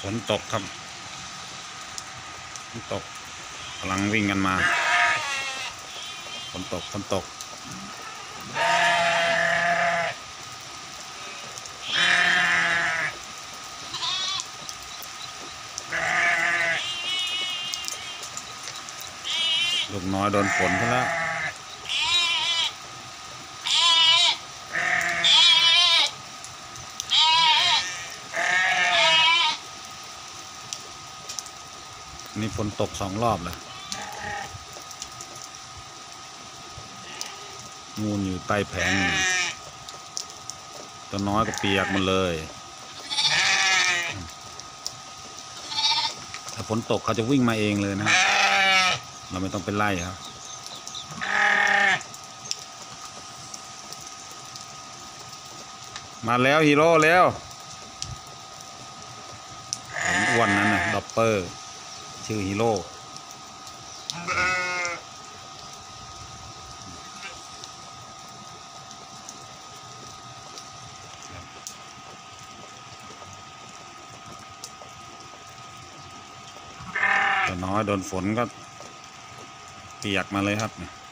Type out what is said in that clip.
ฝนตกครับฝนตกกำลังวิ่งกันมาฝนตกลูกน้อยโดนฝนซะแล้วนี่ฝนตก2 รอบแล้วงูอยู่ใต้แผงตัวน้อยก็เปียกหมดเลยถ้าฝนตกเขาจะวิ่งมาเองเลยนะเราไม่ต้องไปไล่ครับมาแล้วฮีโร่แล้วอ้วนนั้นนะด็อปเปอร์ชื่อฮีโร่ตัวน้อยโดนฝนก็เปียกมาเลยครับ